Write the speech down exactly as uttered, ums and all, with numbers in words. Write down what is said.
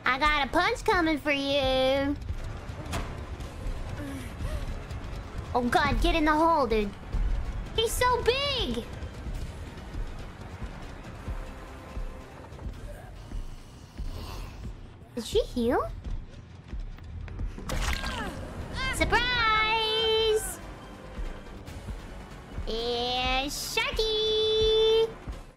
I got a punch coming for you. Oh god, get in the hole, dude. He's so big! Did she heal? Surprise!